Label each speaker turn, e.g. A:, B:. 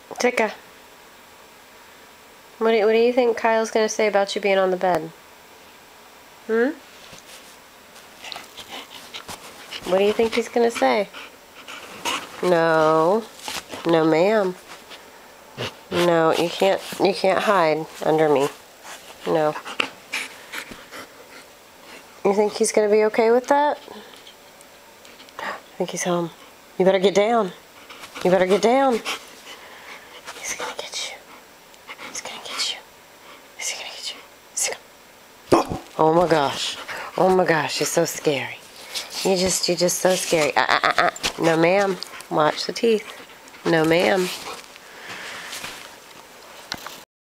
A: Ticka. What do you think Kyle's going to say about you being on the bed? Hmm? What do you think he's going to say? No. No, ma'am. No, you can't hide under me. No. You think he's going to be okay with that? I think he's home. You better get down. You better get down. He's going to get you. He's going to get you. Is he going to get you? Is he gonna... Oh my gosh. Oh my gosh, you're so scary. You're just so scary. No ma'am. Watch the teeth. No ma'am.